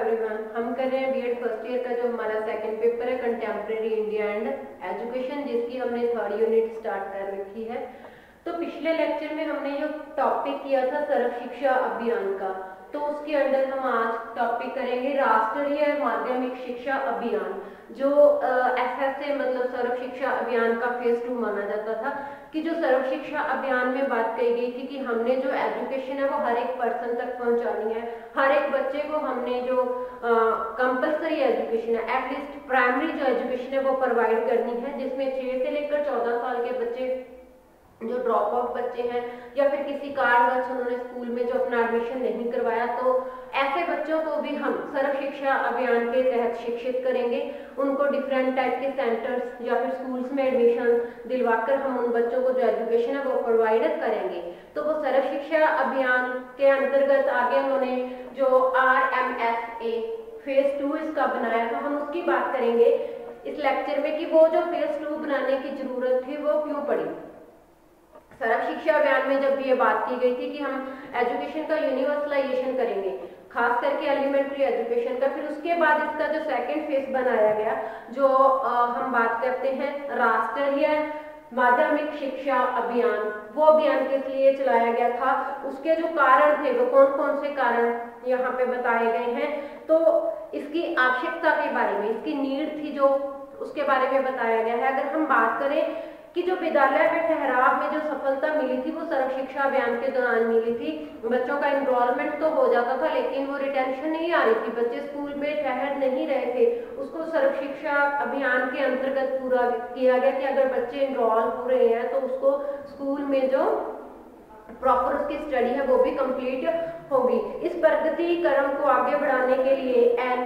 Everyone, हम कर रहे हैं बीएड फर्स्ट ईयर का जो हमारा सेकंड पेपर है कंटेम्प्रेरी इंडिया एंड एजुकेशन, जिसकी हमने थर्ड यूनिट स्टार्ट कर रखी है। तो पिछले लेक्चर में हमने जो टॉपिक किया था सर्व शिक्षा अभियान का, तो उसके अंदर हम आज टॉपिक करेंगे राष्ट्रीय माध्यमिक शिक्षा अभियान, जो एसएसए मतलब सर्व शिक्षा अभियान का फेज 2 माना जाता था। कि जो सर्व शिक्षा अभियान में बात कही गई थी कि हमने जो एजुकेशन है वो हर एक पर्सन तक पहुंचानी है, हर एक बच्चे को हमने जो कंपलसरी एजुकेशन है, एटलीस्ट प्राइमरी जो एजुकेशन है वो प्रोवाइड करनी है, जिसमें 6 से लेकर 14 साल के बच्चे जो ड्रॉप आउट बच्चे हैं या फिर किसी कारणवश उन्होंने स्कूल में जो अपना एडमिशन नहीं करवाया, तो ऐसे बच्चों को भी हम सर्व शिक्षा अभियान के तहत शिक्षित करेंगे। उनको डिफरेंट टाइप के सेंटर्स या फिर स्कूल्स में एडमिशन दिलवाकर हम उन बच्चों को जो एजुकेशन है वो प्रोवाइड करेंगे। तो वो सर्व शिक्षा अभियान के अंतर्गत आगे उन्होंने जो RMSA फेज 2 इसका बनाया था, हम उसकी बात करेंगे इस लेक्चर में कि वो जो फेज 2 बनाने की जरूरत थी वो क्यों पड़ी। सर्व शिक्षा अभियान में जब ये बात की गई थी कि हम एजुकेशन का यूनिवर्सलाइजेशन करेंगे, खास करके एलिमेंट्री एजुकेशन का, फिर उसके बाद इसका जो सेकंड फेज बनाया गया, जो हम बात करते हैं राष्ट्रीय माध्यमिक शिक्षा अभियान, वो अभियान किस लिए चलाया गया था, उसके जो कारण थे वो कौन कौन से कारण यहाँ पे बताए गए हैं। तो इसकी आवश्यकता के बारे में, इसकी नीड थी जो, उसके बारे में बताया गया है। अगर हम बात करें कि जो विद्यालय में ठहराव में जो सफलता मिली थी वो सर्व शिक्षा अभियान के दौरान मिली थी। बच्चों का एनरोलमेंट तो हो जाता था लेकिन वो रिटेंशन नहीं आ रही थी, बच्चे स्कूल में ठहर नहीं रहे थे। उसको सर्व शिक्षा अभियान के अंतर्गत पूरा किया गया कि अगर बच्चे एनरोल हो रहे हैं तो उसको स्कूल में जो प्रॉपर उसकी स्टडी है वो भी कंप्लीट होगी। इस प्रगति क्रम को आगे बढ़ाने के लिए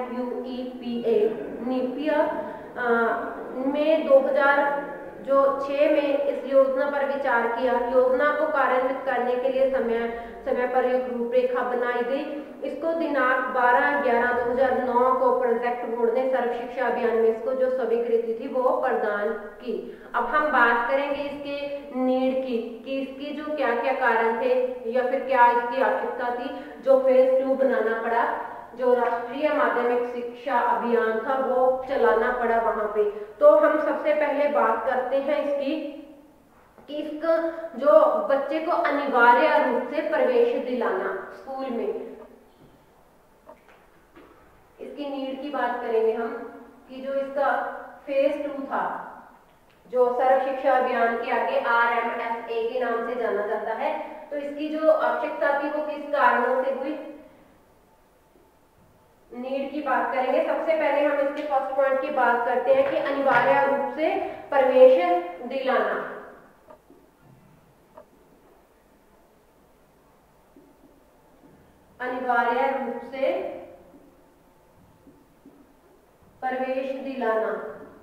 NUEPA में 2006 में इस योजना पर विचार किया। योजना को कार्यान्वित करने के लिए समय पर एक रूपरेखा बनाई गई। इसको दिनांक 12/11/2009 को प्रोजेक्ट बोर्ड ने सर्व शिक्षा अभियान में इसको जो स्वीकृति थी वो प्रदान की। अब हम बात करेंगे इसके नीड की कि इसकी जो क्या क्या कारण थे या फिर क्या इसकी आवश्यकता थी जो फेज 2 बनाना पड़ा, जो राष्ट्रीय माध्यमिक शिक्षा अभियान था वो चलाना पड़ा वहां पे। तो हम सबसे पहले बात करते हैं इसकी कि इसका जो बच्चे को अनिवार्य रूप से प्रवेश दिलाना स्कूल में, इसकी नीड की बात करेंगे हम कि जो इसका फेज 2 था, जो सर्व शिक्षा अभियान के आगे RMSA के नाम से जाना जाता है, तो इसकी जो आवश्यकता थी वो किस कारणों से हुई, नीड की बात करेंगे। सबसे पहले हम इसके फर्स्ट पॉइंट की बात करते हैं कि अनिवार्य रूप से प्रवेश दिलाना। अनिवार्य रूप से प्रवेश दिलाना।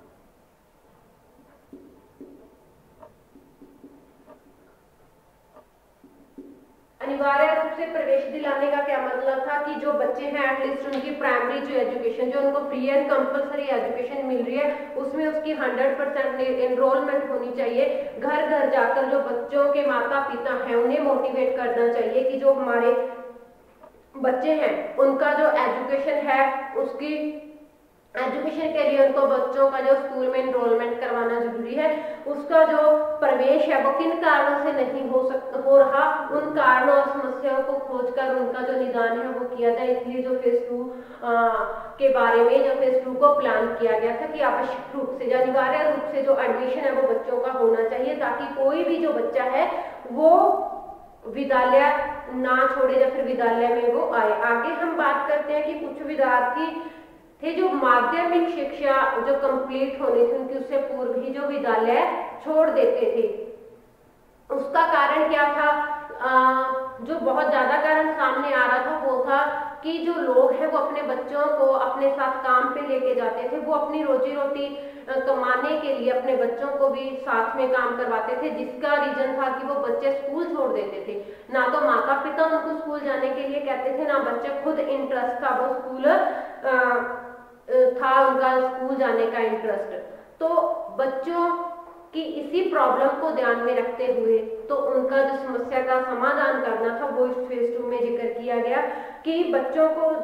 अनिवार्य रूप से प्रवेश दिलाने का क्या मतलब था कि जो बच्चे हैं एटलीस्ट उनकी प्राइमरी जो एजुकेशन, जो उनको फ्री एंड कंपलसरी एजुकेशन मिल रही है, उसमें उसकी 100% एनरोलमेंट होनी चाहिए। घर घर जाकर जो बच्चों के माता पिता हैं उन्हें मोटिवेट करना चाहिए कि जो हमारे बच्चे हैं उनका जो एजुकेशन है, उसकी एजुकेशन के लिए उनको बच्चों का जो स्कूल में एनरोलमेंट करवाना जरूरी है। उसका जो प्रवेश है वो किन कारणों से नहीं हो रहा, उन कारणों और समस्याओं को खोजकर उनका जो निदान है वो किया जाए। इसलिए जो फेज 2 के बारे में, जो फेज 2 को प्लान किया गया था कि आवश्यक रूप से अनिवार्य रूप से जो एडमिशन है वो बच्चों का होना चाहिए, ताकि कोई भी जो बच्चा है वो विद्यालय ना छोड़े या फिर विद्यालय में वो आए। आगे हम बात करते हैं कि कुछ विद्यार्थी थे जो माध्यमिक शिक्षा जो कंप्लीट होनी थी उनकी उससे पूर्व ही जो विद्यालय छोड़ देते थे। उसका कारण क्या था, जो बहुत ज्यादा कारण सामने आ रहा था वो था कि जो लोग हैं वो अपने बच्चों को अपने साथ काम पे लेके जाते थे, वो अपनी रोजी रोटी कमाने के लिए अपने बच्चों को भी साथ में काम करवाते थे, जिसका रीजन था कि वो बच्चे स्कूल छोड़ देते थे। ना तो माता पिता उनको स्कूल जाने के लिए कहते थे, ना बच्चे खुद इंटरेस्ट था वो स्कूल था उनका स्कूल जाने का इंटरेस्ट। तो बच्चों कि इसी प्रॉब्लम को ध्यान में रखते हुए तो उनका जो समस्या का समाधान करना था वो इस फेज 2 में जिक्र किया गया कि बच्चों को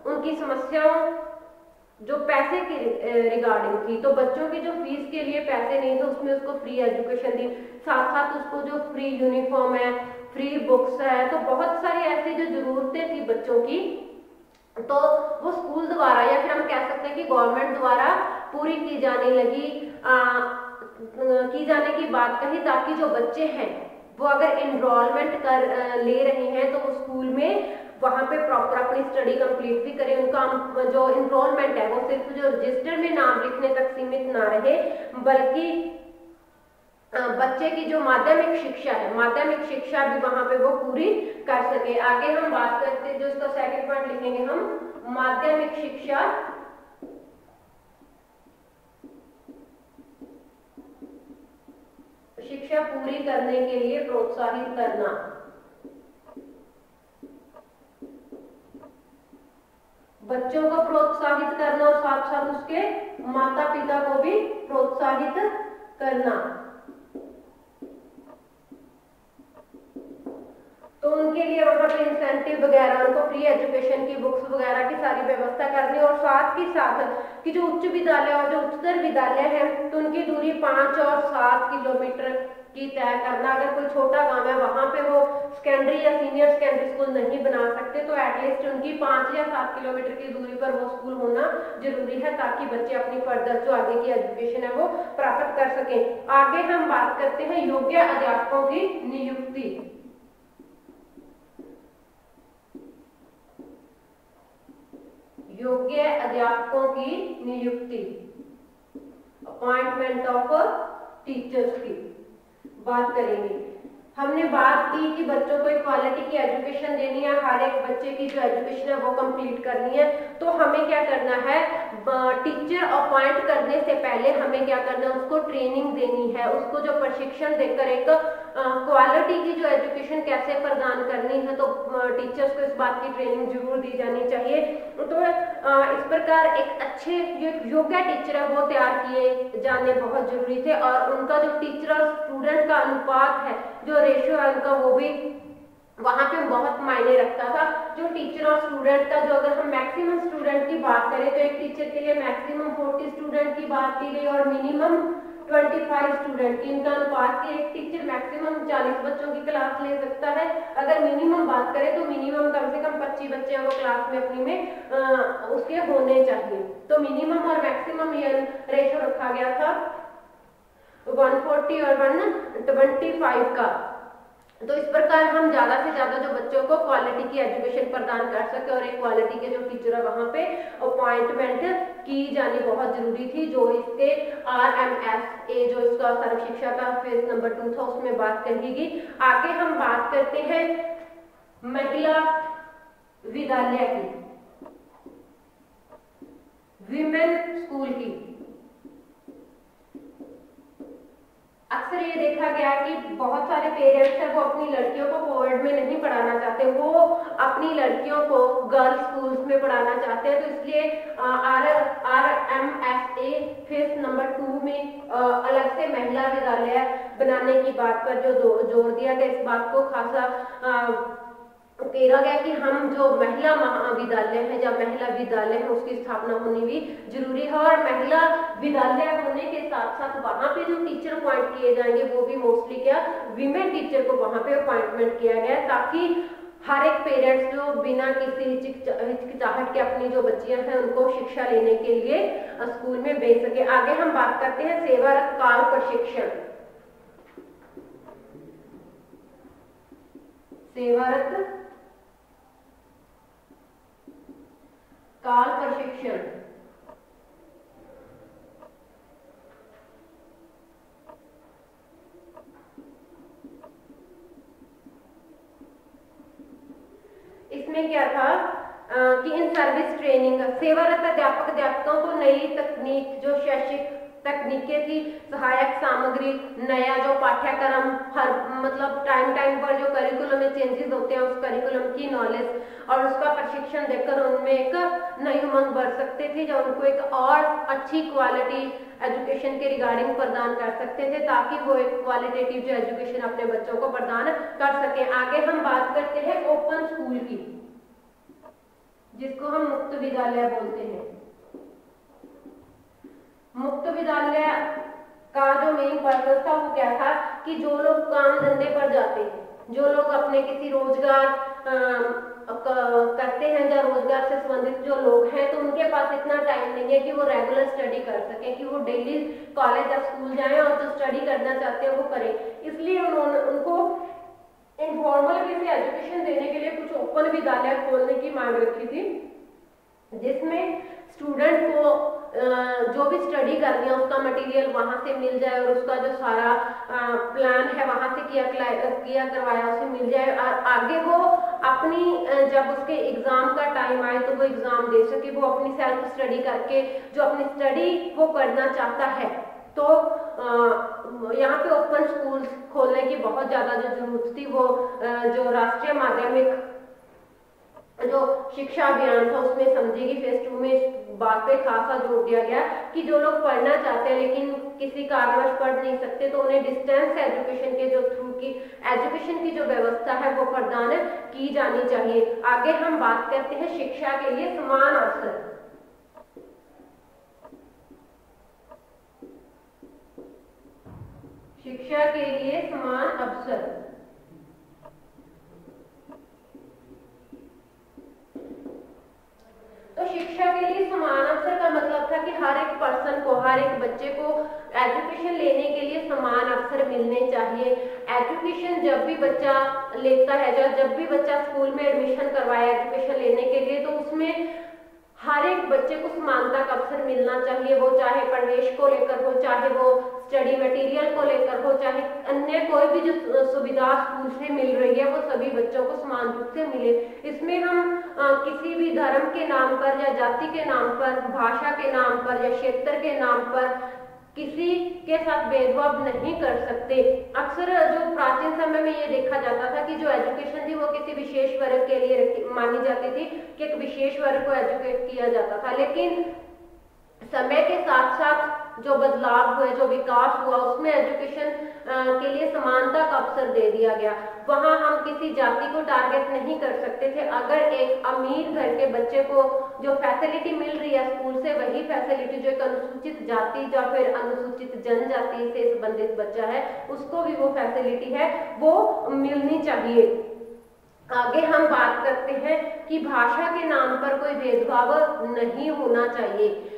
उनकी समस्याओं जो पैसे की रिगार्डिंग थी, तो बच्चों की जो फीस के लिए पैसे नहीं थे उसमें उसको फ्री एजुकेशन दी, साथ साथ उसको जो फ्री यूनिफॉर्म है, फ्री बुक्स है, तो बहुत सारी ऐसी जो जरूरतें थी बच्चों की, तो वो स्कूल द्वारा या फिर हम कह सकते हैं कि गवर्नमेंट द्वारा पूरी की जाने लगी, की जाने की बात कही, ताकि जो बच्चे हैं वो अगर एनरोलमेंट कर ले रहे हैं तो वो स्कूल में वहां पे प्रॉपर अपनी स्टडी कंप्लीट भी करें। उनका जो एनरोलमेंट है वो सिर्फ जो रजिस्टर में नाम लिखने तक सीमित ना रहे, बल्कि बच्चे की जो माध्यमिक शिक्षा है, माध्यमिक शिक्षा भी वहां पे वो पूरी कर सके। आगे हम बात करते हैं, जो इसका सेकंड पॉइंट लिखेंगे हम, माध्यमिक शिक्षा पूरी करने के लिए प्रोत्साहित करना। बच्चों को प्रोत्साहित करना और साथ साथ उसके माता पिता को भी प्रोत्साहित करना। तो उनके लिए वहां पे इंसेंटिव वगैरह, उनको फ्री एजुकेशन की बुक्स वगैरह की सारी व्यवस्था करनी, और साथ ही साथ कि जो उच्च विद्यालय और जो उच्चतर विद्यालय है तो उनकी दूरी 5 और 7 किलोमीटर की तय करना। अगर कोई छोटा गांव है वहां पे वो सेकेंडरी या सीनियर सेकेंडरी स्कूल नहीं बना सकते, तो एटलीस्ट उनकी 5 या 7 किलोमीटर की दूरी पर वो स्कूल होना जरूरी है, ताकि बच्चे अपनी फर्दर जो आगे की एजुकेशन है वो प्राप्त कर सकें। आगे हम बात करते हैं योग्य अध्यापकों की नियुक्ति। योग्य अध्यापकों की नियुक्ति, अपॉइंटमेंट ऑफ टीचर्स की बात करेंगे। हमने बात की कि बच्चों को क्वालिटी की एजुकेशन देनी है, हर एक बच्चे की जो एजुकेशन है वो कंप्लीट करनी है, तो हमें क्या करना है, टीचर अपॉइंट करने से पहले हमें क्या करना है, उसको ट्रेनिंग देनी है, उसको जो प्रशिक्षण देकर एक क्वालिटी की जो एजुकेशन कैसे प्रदान करनी है, तो टीचर्स को इस बात की ट्रेनिंग जरूर दी जानी चाहिए। तो इस प्रकार एक अच्छे योग्य टीचर है वो तैयार किए जाने बहुत जरूरी थे, और उनका जो टीचर और स्टूडेंट का अनुपात है, जो रेशियो है उनका, वो भी वहां पे बहुत मायने रखता था। जो टीचर और स्टूडेंट का, जो अगर हम मैक्सिमम स्टूडेंट की बात करें तो एक टीचर के लिए मैक्सिमम 40 स्टूडेंट की बात की गई और मिनिमम 25 स्टूडेंट की, इनका अनुपात की एक टीचर मैक्सिमम 40 बच्चों की क्लास ले सकता है। अगर मिनिमम बात करें तो मिनिमम कम से कम 25 बच्चे वो क्लास में अपनी में उसके होने चाहिए। तो मिनिमम और मैक्सिमम ये रेशो रखा गया था 140 और 125 का। तो इस प्रकार हम ज्यादा से ज्यादा जो बच्चों को क्वालिटी की एजुकेशन प्रदान कर सके, और एक क्वालिटी के जो टीचर है वहां पे अपॉइंटमेंट की जानी बहुत जरूरी थी। जो इसके RMSA जो इसका सर्व शिक्षा का फेज नंबर 2 था उसमें बात करेगी। आगे हम बात करते हैं महिला विद्यालय की, विमेन स्कूल की। अक्सर ये देखा गया कि बहुत सारे पेरेंट्स हैं वो अपनी लड़कियों को कोविड में नहीं पढ़ाना चाहते, वो अपनी लड़कियों को गर्ल्स स्कूल्स में पढ़ाना चाहते हैं। तो इसलिए RMSA फेज नंबर 2 में अलग से महिला विद्यालय बनाने की बात पर जो जोर दिया गया, इस बात को खासा कहा गया कि हम जो महिला महाविद्यालय है या महिला विद्यालय है उसकी स्थापना होनी भी जरूरी है, और महिला विद्यालय होने के साथ साथ वहां पे जो टीचर अपॉइंट किए जाएंगे वो भी मोस्टली क्या विमेन टीचर को वहां पे अपॉइंटमेंट किया गया, ताकि हर एक पेरेंट्स जो बिना किसी हिचकिचाहट के अपनी जो बच्चियां हैं उनको शिक्षा लेने के लिए स्कूल में भेज सके। आगे हम बात करते हैं सेवारत काल प्रशिक्षण। सेवारत काल प्रशिक्षण, इसमें क्या था कि इन सर्विस ट्रेनिंग, सेवारत अध्यापक अध्यापकों को नई तकनीक जो शैक्षिक तकनीकें थी, सहायक सामग्री, नया जो पाठ्यक्रम, हर मतलब टाइम पर जो करिकुलम में चेंजेस होते हैं उस करिकुलम की नॉलेज और उसका प्रशिक्षण देकर उनमें एक नई उमंग बढ़ सकते थे, जब उनको एक और अच्छी क्वालिटी एजुकेशन के रिगार्डिंग प्रदान कर सकते थे, ताकि वो एक क्वालिटेटिव जो एजुकेशन अपने बच्चों को प्रदान कर सके। आगे हम बात करते हैं ओपन स्कूल की, जिसको हम मुक्त विद्यालय बोलते हैं। मुक्त विद्यालय का जो मेन पर्पस था वो क्या था कि जो लोग काम धंधे पर जाते हैं, जो लोग अपने किसी रोजगार करते हैं या रोजगार से संबंधित जो लोग हैं, तो उनके पास इतना टाइम नहीं है कि वो रेगुलर स्टडी कर सकें, कि वो डेली कॉलेज या स्कूल जाएं और जो स्टडी करना चाहते हैं वो करें। इसलिए उन्होंने उनको इनफॉर्मल किसी एजुकेशन देने के लिए कुछ ओपन विद्यालय खोलने की मांग रखी थी, जिसमें स्टूडेंट को जो भी स्टडी करनी है उसका मटेरियल वहां से मिल जाए और उसका जो सारा प्लान है वहां से किया करवाया उसे मिल जाए, और आगे वो अपनी जब उसके एग्जाम का टाइम आए तो वो एग्जाम दे सके, वो अपनी सेल्फ स्टडी करके जो अपनी स्टडी वो करना चाहता है। तो यहाँ पे ओपन स्कूल खोलने की बहुत ज्यादा जो जरूरत थी, वो जो राष्ट्रीय माध्यमिक जो शिक्षा अभियान था उसमें समझेगी फेज 2 में इस बात पे खासा जोर दिया गया कि जो लोग पढ़ना चाहते हैं लेकिन किसी कारणवश पढ़ नहीं सकते, तो उन्हें डिस्टेंस एजुकेशन के जो थ्रू की एजुकेशन की जो व्यवस्था है वो प्रदान की जानी चाहिए। आगे हम बात करते हैं शिक्षा के लिए समान अवसर। शिक्षा के लिए समान अवसर। तो शिक्षा के लिए समान अवसर का मतलब था कि हर एक पर्सन को, हर एक बच्चे को एजुकेशन लेने के लिए समान अवसर मिलने चाहिए। एजुकेशन जब भी बच्चा लेता है, जब भी बच्चा स्कूल में एडमिशन करवाया एजुकेशन लेने के लिए, तो उसमें हर एक बच्चे को समानता का अवसर मिलना चाहिए। वो चाहे प्रवेश को लेकर हो, चाहे वो स्टडी मटेरियल को लेकर हो, चाहे अन्य कोई भी जो सुविधा स्कूल से मिल रही है वो सभी बच्चों को समान रूप से मिले। इसमें हम किसी भी धर्म के नाम पर या जाति के नाम पर, भाषा के नाम पर या क्षेत्र के नाम पर किसी के साथ भेदभाव नहीं कर सकते। अक्सर जो प्राचीन समय में ये देखा जाता था कि जो एजुकेशन थी वो किसी विशेष वर्ग के लिए मानी जाती थी, कि एक विशेष वर्ग को एजुकेट किया जाता था, लेकिन समय के साथ साथ जो बदलाव हुए, जो विकास हुआ, उसमें एजुकेशन के लिए समानता का अवसर दे दिया गया। वहां हम किसी जाति को टारगेट नहीं कर सकते थे। अगर एक अमीर घर के बच्चे को जो फैसिलिटी मिल रही है स्कूल से, वही फैसिलिटी जो एक अनुसूचित जाति या फिर अनुसूचित जनजाति से संबंधित बच्चा है उसको भी वो फैसिलिटी है वो मिलनी चाहिए। आगे हम बात करते हैं कि भाषा के नाम पर कोई भेदभाव नहीं होना चाहिए।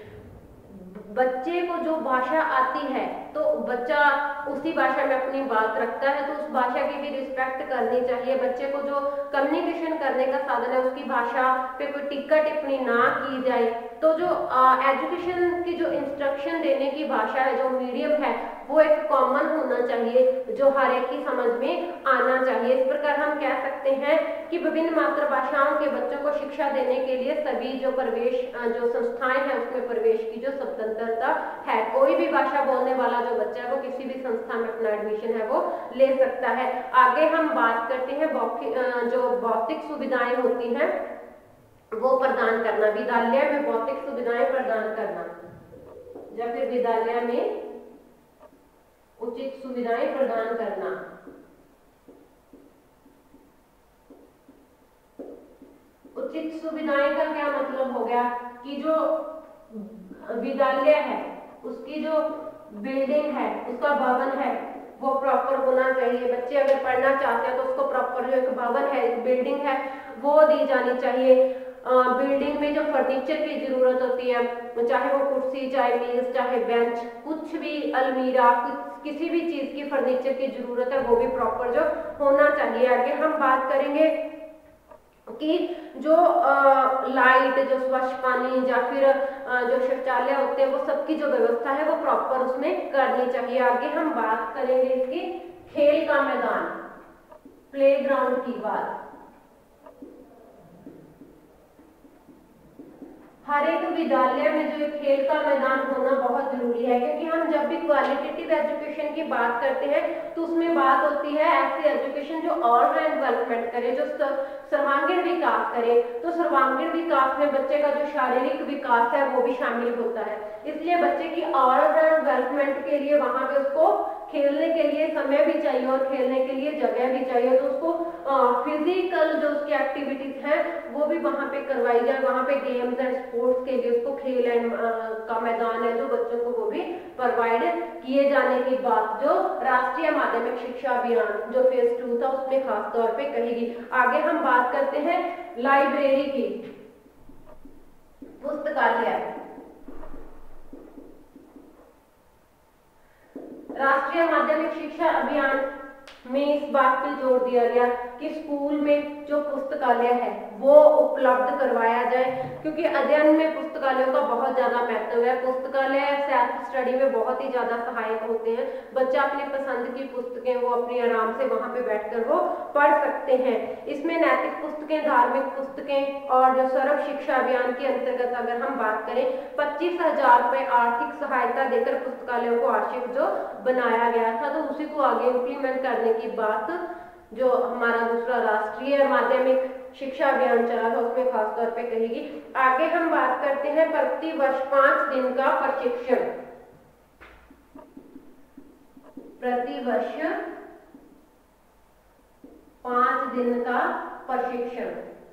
बच्चे को जो भाषा आती है तो बच्चा उसी भाषा में अपनी बात रखता है, तो उस भाषा की भी रिस्पेक्ट करनी चाहिए। बच्चे को जो कम्युनिकेशन करने का साधन है उसकी भाषा पे कोई टिक्का टिप्पणी ना की जाए। तो जो एजुकेशन की जो इंस्ट्रक्शन देने की भाषा है, जो मीडियम है, वो एक कॉमन होना चाहिए, जो हर एक की समझ में आना चाहिए। इस प्रकार हम कह सकते हैं कि विभिन्न मातृभाषाओं के बच्चों को शिक्षा देने के लिए सभी जो संस्थाएं हैं उसमें प्रवेश की जो स्वतंत्रता है। कोई भी भाषा बोलने वाला जो बच्चा है वो किसी भी संस्था में अपना एडमिशन है वो ले सकता है। आगे हम बात करते हैं जो भौतिक सुविधाएं होती हैं वो प्रदान करना, विद्यालय में भौतिक सुविधाएं प्रदान करना या फिर विद्यालय में उचित सुविधाएं प्रदान करना। उचित सुविधाएं का क्या मतलब हो गया कि जो विद्यालय है उसकी जो बिल्डिंग है, उसका भवन है वो प्रॉपर होना चाहिए। बच्चे अगर पढ़ना चाहते हैं तो उसको प्रॉपर जो एक भवन है, एक बिल्डिंग है वो दी जानी चाहिए। बिल्डिंग में जो फर्नीचर की जरूरत होती है, चाहे वो कुर्सी, चाहे मेज, चाहे बेंच, कुछ भी अलमीरा, किसी भी चीज की फर्नीचर की जरूरत है वो भी प्रॉपर जो होना चाहिए। आगे हम बात करेंगे कि जो लाइट, जो स्वच्छ पानी या फिर जो शौचालय होते हैं वो सबकी जो व्यवस्था है वो प्रॉपर उसमें करनी चाहिए। आगे हम बात करेंगे इसकी खेल का मैदान, प्लेग्राउंड की बात। हर एक विद्यालय में जो खेल का मैदान होना बहुत जरूरी है, क्योंकि हम जब भी क्वालिटेटिव एजुकेशन की बात करते हैं तो उसमें बात होती है ऐसी एजुकेशन जो ऑलराउंड डेवलपमेंट करे, जो सर्वांगीण विकास करे। तो सर्वांगीण विकास में बच्चे का जो शारीरिक विकास है वो भी शामिल होता है। इसलिए बच्चे की ऑलराउंड डेवलपमेंट के लिए वहां पे उसको खेलने के लिए समय भी चाहिए और खेलने के लिए जगह भी चाहिए। तो उसको फिजिकल जो उसकी एक्टिविटीज हैं वो भी वहां पे करवाई जाए। वहां पे गेम्स एंड स्पोर्ट्स के लिए उसको खेल एंड का मैदान है जो बच्चों को वो भी प्रोवाइड किए जाने की बात जो राष्ट्रीय माध्यमिक शिक्षा अभियान जो फेज 2 था उसमें खास तौर पे कहेगी। आगे हम बात करते हैं लाइब्रेरी की, पुस्तकालय। राष्ट्रीय माध्यमिक शिक्षा अभियान में इस बात पर जोर दिया गया कि स्कूल में जो पुस्तकालय है वो उपलब्ध करवाया जाए, क्योंकि अध्ययन में पुस्तकालयों का बहुत ज्यादा महत्व है। पुस्तकालय सेल्फ स्टडी में बहुत ही ज्यादा सहायक होते हैं। बच्चा अपनी पसंद की पुस्तकें वो अपनी आराम से वहां पे बैठकर वो पढ़ सकते हैं। इसमें नैतिक पुस्तकें, धार्मिक पुस्तकें और जो सर्व शिक्षा अभियान के अंतर्गत अगर हम बात करें 25,000 रुपए आर्थिक सहायता देकर पुस्तकालयों को आर्थिक जो बनाया गया था, तो उसी को आगे इम्प्लीमेंट करने की बात जो हमारा दूसरा राष्ट्रीय माध्यमिक शिक्षा अभियान चला था उसमें खास तौर पे कहेगी। आगे हम बात करते हैं प्रति वर्ष 5 दिन का प्रशिक्षण। प्रति वर्ष 5 दिन का प्रशिक्षण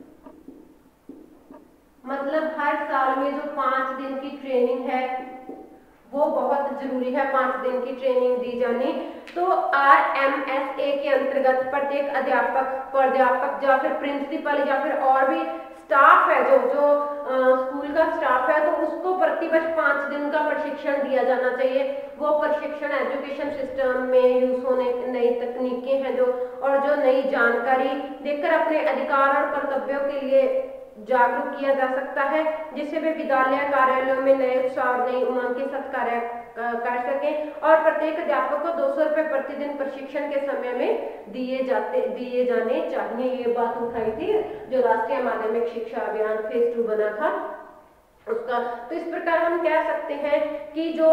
मतलब हर साल में जो 5 दिन की ट्रेनिंग है वो बहुत जरूरी है। 5 दिन की ट्रेनिंग दी जानी। तो RMSA के अंतर्गत प्रत्येक अध्यापक, प्राध्यापक या फिर प्रिंसिपल या फिर और भी स्टाफ है जो स्कूल का स्टाफ है, तो उसको प्रतिवर्ष 5 दिन का प्रशिक्षण दिया जाना चाहिए। वो प्रशिक्षण एजुकेशन सिस्टम में यूज होने नई तकनीकें हैं जो और जो नई जानकारी देकर अपने अधिकार और कर्तव्यों के लिए जागरूक किया जा सकता है, जिससे वे विद्यालय कार्यालयों में नए उत्साह नई उमंग के साथ कार्य कर सकें। और प्रत्येक अध्यापक को 200 रुपए प्रतिदिन प्रशिक्षण के समय में दिए जाने चाहिए। ये बात उठाई थी जो राष्ट्रीय माध्यमिक शिक्षा अभियान फेज 2 बना था उसका। तो इस प्रकार हम कह सकते हैं कि जो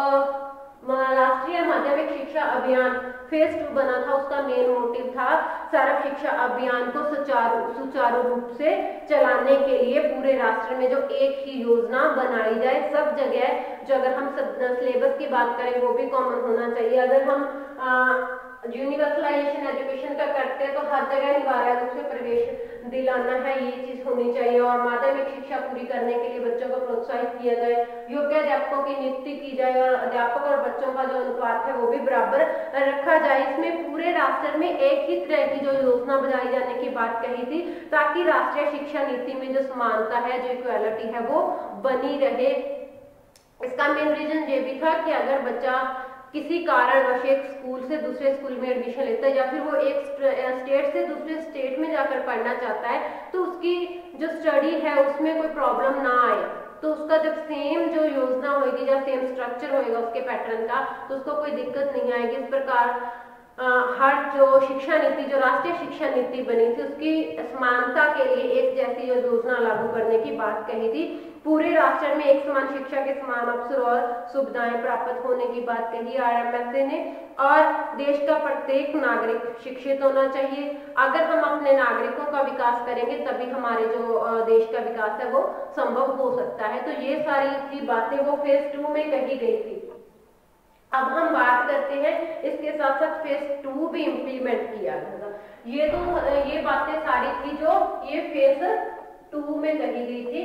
राष्ट्रीय माध्यमिक शिक्षा अभियान फेज 2 बना था उसका मेन मोटिव था सर्व शिक्षा अभियान को सुचारू रूप से चलाने के लिए पूरे राष्ट्र में जो एक ही योजना बनाई जाए। सब जगह जो अगर हम सिलेबस की बात करें वो भी कॉमन होना चाहिए। अगर हम यूनिवर्सलाइजेशन एजुकेशन का करते हैं तो हर जगह अनिवार्य रूप से प्रवेश दिलाना है, ये चीज होनी चाहिए। और माध्यमिक शिक्षा पूरी करने के लिए बच्चों को प्रोत्साहित किया जाए, योग्य अध्यापकों की नियुक्ति की जाए और अध्यापक और बच्चों का जो अनुपात है वो भी बराबर रखा जाए। इसमें पूरे राष्ट्र में एक ही तरह की जो योजना बनाई जाने की बात कही थी, ताकि राष्ट्रीय शिक्षा नीति में जो समानता है, जो इक्वालिटी है वो बनी रहे। इसका मेन रीजन ये भी था कि अगर बच्चा किसी कारणवश एक स्कूल से दूसरे स्कूल में एडमिशन लेता है या फिर वो एक स्टेट से दूसरे स्टेट में जाकर पढ़ना चाहता है, तो उसकी जो स्टडी है उसमें कोई प्रॉब्लम ना आए, तो उसका जब सेम जो योजना होगी या सेम स्ट्रक्चर होएगा उसके पैटर्न का, तो उसको कोई दिक्कत नहीं आएगी। इस प्रकार हर जो शिक्षा नीति, जो राष्ट्रीय शिक्षा नीति बनी थी, उसकी समानता के लिए एक जैसी योजना लागू करने की बात कही थी। पूरे राष्ट्र में एक समान शिक्षा के समान अवसर और सुविधाएं प्राप्त होने की बात कही RMSA ने। और देश का प्रत्येक नागरिक शिक्षित होना चाहिए। अगर हम अपने नागरिकों का विकास करेंगे तभी हमारे जो देश का विकास है वो संभव हो सकता है। तो ये सारी थी बातें वो फेज 2 में कही गई थी। अब हम बात करते हैं इसके साथ साथ फेज 2 भी इम्प्लीमेंट किया गया। ये बातें सारी थी जो ये फेज 2 में कही गई थी।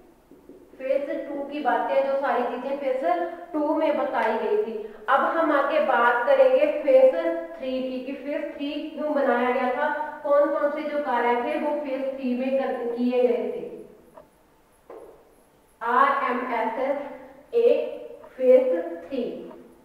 फेज 2 की बातें जो सारी चीजें फेज 2 में बताई गई थी। अब हम आगे बात करेंगे फेज 3 की कि फेज 3 क्यों बनाया गया था, कौन कौन से जो कार्य थे वो फेज 3 में किए गए थे। RMSA फेज 3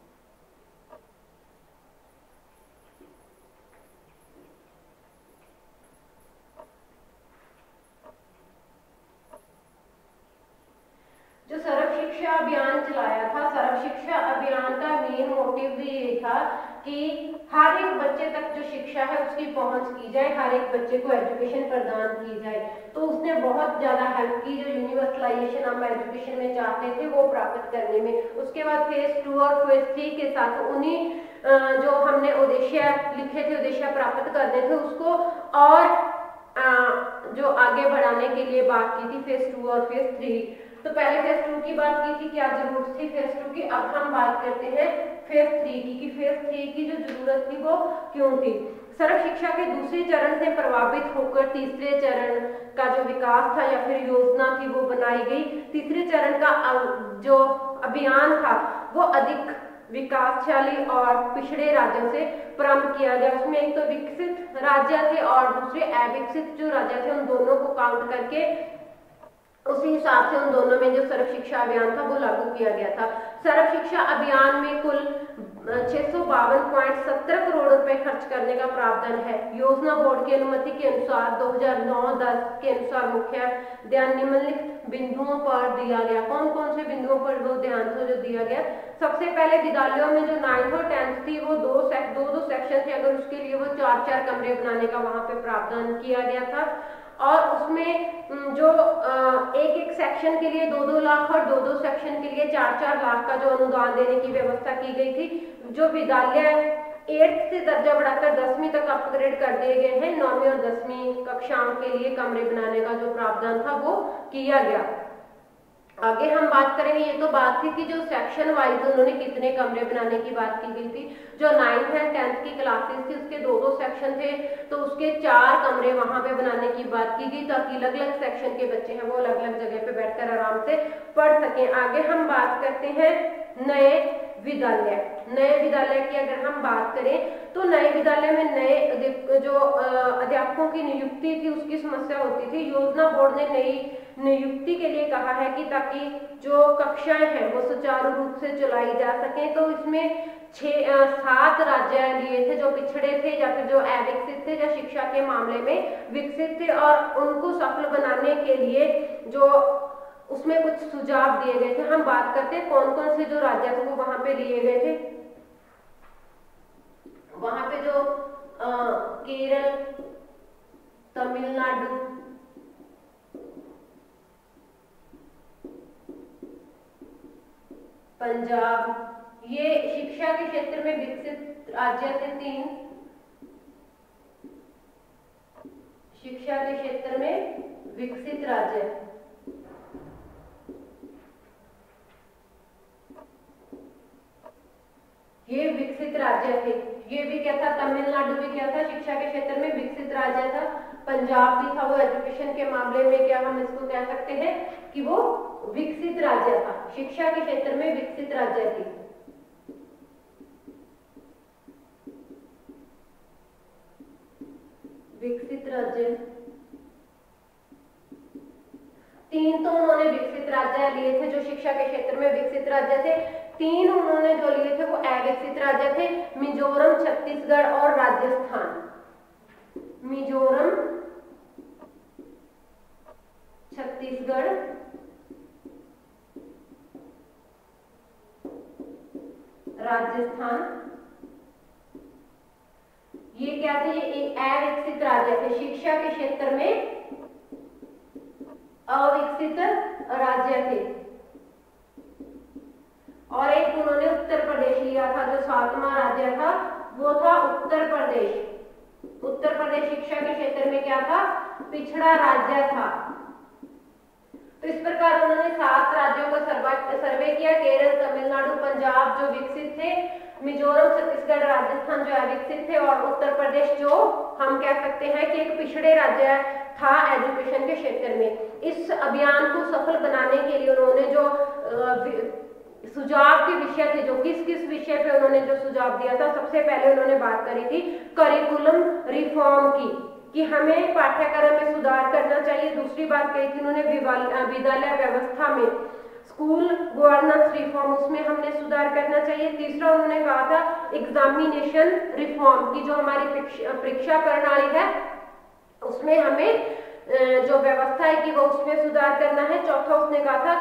जो सर्व शिक्षा अभियान चलाया था, सर्व शिक्षा अभियान का मेन मोटिव भी ये था कि हर एक बच्चे तक जो शिक्षा है उसकी पहुंच की जाए, हर एक बच्चे को एजुकेशन प्रदान की जाए। तो उसने बहुत ज्यादा हेल्प की, जो यूनिवर्सलाइजेशन हम एजुकेशन में चाहते थे वो प्राप्त करने में। उसके बाद फेज 2 और फेज 3 के साथ उन्हीं जो हमने उद्देश्य लिखे थे, उद्देश्य प्राप्त करने थे, उसको और जो आगे बढ़ाने के लिए बात की थी फेज 2 और फेज 3। तो पहले फेज 2 की बात की थी, क्या जरूरत थी फेज 2 की। अब हम बात करते हैं फेज 3 की, कि फेज 3 की जो जरूरत थी वो क्यों थी। सर्व शिक्षा के दूसरे चरण से प्रभावित होकर तीसरे चरण का जो विकास था या फिर योजना थी वो बनाई गई। तीसरे चरण का जो अभियान था वो अधिक विकासशाली और पिछड़े राज्यों से प्रारंभ किया गया। उसमें एक तो विकसित राज्य थे और दूसरे अविकसित जो राज्य थे, उन दोनों को काउंट करके उसी हिसाब से उन दोनों में जो सर्व शिक्षा अभियान था वो लागू किया गया था। सर्व शिक्षा अभियान में कुल 652.70 करोड़ रुपए खर्च करने का प्रावधान है। योजना बोर्ड की अनुमति के अनुसार 2009-10 के अनुसार मुख्य ध्यान निम्नलिखित बिंदुओं पर दिया गया। कौन कौन से बिंदुओं पर वो ध्यान था जो दिया गया। सबसे पहले विद्यालयों में जो 9th और 10th थी वो दो सेक्शन थे, अगर उसके लिए वो 4-4 कमरे बनाने का वहां पे प्रावधान किया गया था। और उसमें जो एक सेक्शन के लिए 2-2 लाख और 2-2 सेक्शन के लिए 4-4 लाख का जो अनुदान देने की व्यवस्था की गई थी। जो विद्यालय 8th से दर्जा बढ़ाकर 10वीं तक अपग्रेड कर दिए गए हैं, 9वीं और 10वीं कक्षाओं के लिए कमरे बनाने का जो प्रावधान था वो किया गया। आगे हम बात करेंगे, ये तो बात थी कि जो सेक्शन वाइज उन्होंने कितने कमरे बनाने की बात की गई थी। जो 9th एंड 10th की क्लासेस थी उसके 2-2 सेक्शन थे, तो उसके 4 कमरे वहां पे बनाने की बात की गई, ताकि अलग अलग सेक्शन के बच्चे हैं वो अलग अलग जगह पे बैठकर आराम से पढ़ सकें। आगे हम बात करते हैं नए विद्यालय। नए विद्यालय की अगर हम बात करें तो नए विद्यालय में नए जो अध्यापकों की नियुक्ति थी उसकी समस्या होती थी। योजना बोर्ड ने नई नियुक्ति के लिए कहा है कि ताकि जो कक्षाएं हैं वो सुचारू रूप से चलाई जा सकें। तो इसमें 7 राज्य लिए थे जो पिछड़े थे या फिर जो अविकसित थे, जो शिक्षा के मामले में विकसित थे, और उनको सफल बनाने के लिए जो उसमें कुछ सुझाव दिए गए थे। हम बात करते हैं कौन कौन से जो राज्य थे वो वहां पे लिए गए थे। वहां पे जो केरल, तमिलनाडु, पंजाब, ये शिक्षा के क्षेत्र में विकसित राज्य थे। 3 शिक्षा के क्षेत्र में विकसित राज्य, ये विकसित राज्य थे। ये भी क्या था, तमिलनाडु भी क्या था, शिक्षा के क्षेत्र में विकसित राज्य था। पंजाब भी था, वो एजुकेशन के मामले में क्या हम इसको कह सकते हैं कि वो विकसित राज्य था, शिक्षा के क्षेत्र में विकसित राज्य थी। विकसित राज्य 3 तो उन्होंने विकसित राज्य लिए थे जो शिक्षा के क्षेत्र में विकसित राज्य थे। 3 उन्होंने जो लिए थे वो अविकसित राज्य थे, मिजोरम, छत्तीसगढ़ और राजस्थान। मिजोरम, छत्तीसगढ़, राजस्थान, ये क्या थे, ये अविकसित राज्य थे, शिक्षा के क्षेत्र में अविकसित राज्य थे। और एक उन्होंने उत्तर प्रदेश लिया था, जो 7वां राज्य था वो था उत्तर प्रदेश। उत्तर प्रदेश शिक्षा के क्षेत्र में क्या था, पिछड़ा राज्य था। तो इस प्रकार उन्होंने 7 राज्यों का सर्वे किया। केरल, तमिलनाडु, पंजाब जो विकसित थे, मिजोरम, छत्तीसगढ़, राजस्थान जो अविकसित थे, और उत्तर प्रदेश जो हम कह सकते हैं कि एक पिछड़े राज्य था एजुकेशन के क्षेत्र में। इस अभियान को सफल बनाने के लिए उन्होंने जो सुझाव के विषय थे, जो किस किस विषय पे उन्होंने जो सुझाव दिया था, सबसे पहले उन्होंने बात करी थी करिकुलम रिफॉर्म की, कि हमें पाठ्यक्रम में सुधार करना चाहिए। दूसरी बात कही थी उन्होंने विद्यालय व्यवस्था में स्कूल गवर्नेंस रिफॉर्म, उसमें हमने सुधार करना चाहिए। तीसरा उन्होंने कहा था एग्जामिनेशन रिफॉर्म, की जो हमारी परीक्षा प्रणाली है उसमें हमें जो व्यवस्था है कि वो उसमें सुधार करना है। चौथा उसने कहा था जो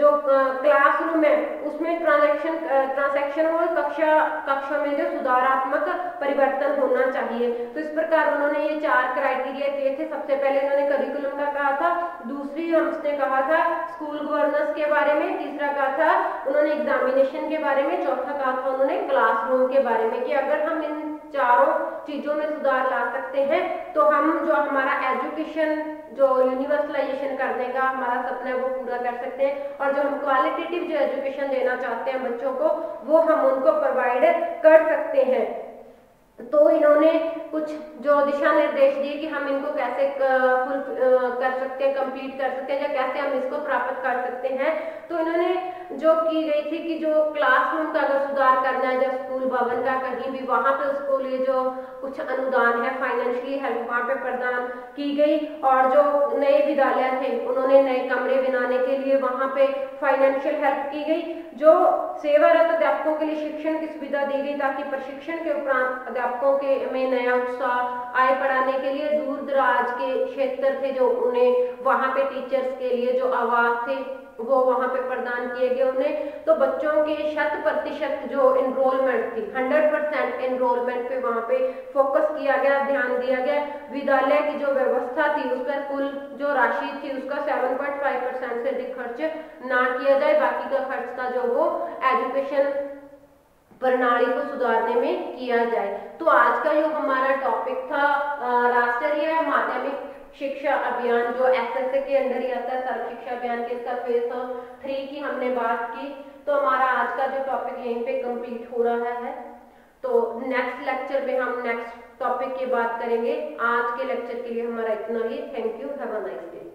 जो क्लासरूम है उसमें ट्रांजैक्शन और कक्षा में जो सुधारात्मक परिवर्तन होना चाहिए। तो इस प्रकार उन्होंने ये 4 क्राइटेरिया दिए थे। सबसे पहले उन्होंने करिकुलम का कहा था, दूसरी हमने कहा था स्कूल गवर्नेंस के बारे में, तीसरा कहा था उन्होंने एग्जामिनेशन के बारे में, चौथा कहा था उन्होंने क्लासरूम के बारे में कि अगर हम इन चारों चीजों में सुधार ला सकते हैं तो हम जो हमारा एजुकेशन जो यूनिवर्सलाइजेशन करने का हमारा सपना है वो पूरा कर सकते हैं, और जो हम क्वालिटेटिव जो एजुकेशन देना चाहते हैं बच्चों को वो हम उनको प्रोवाइड कर सकते हैं। तो इन्होंने कुछ जो दिशा निर्देश दिए कि हम इनको कैसे कर सकते हैं, कंप्लीट कर सकते हैं, या कैसे हम इसको प्राप्त कर सकते हैं। तो इन्होंने जो की गई थी कि जो क्लासरूम का अगर सुधार करना है, जब स्कूल भवन का कहीं भी, वहां पे उसको लिए जो कुछ अनुदान है, फाइनेंशियली हेल्प वहां पे प्रदान की गई, और जो नए विद्यालय थे उन्होंने नए कमरे बनाने के लिए वहां पे फाइनेंशियल हेल्प की गई। जो सेवारत अध्यापकों के लिए शिक्षण की सुविधा दी गई ताकि प्रशिक्षण के उपरांत अध्यापकों के में नया उत्साह आए पढ़ाने के लिए। दूर दराज के क्षेत्र थे जो उन्हें वहां पे टीचर्स के लिए जो आवास थे वो वहां पे प्रदान किए गए उन्हें। तो बच्चों के 100% जो एनरोलमेंट थी, 100% एनरोलमेंट पे वहां पे फोकस किया गया, ध्यान दिया गया। विद्यालय की जो व्यवस्था थी उस पर कुल जो राशि थी उसका 7.5% से अधिक खर्च ना किया जाए, बाकी का खर्च था जो वो एजुकेशन प्रणाली को सुधारने में किया जाए। तो आज का जो हमारा टॉपिक था राष्ट्रीय माध्यमिक शिक्षा अभियान जो एसएसए के अंडर ही आता है, सर्व शिक्षा अभियान के, इसका फेज 3 की हमने बात की। तो हमारा आज का जो टॉपिक यहीं पे कंप्लीट हो रहा है। तो नेक्स्ट लेक्चर में हम नेक्स्ट टॉपिक की बात करेंगे। आज के लेक्चर के लिए हमारा इतना ही। Thank you, have a nice day.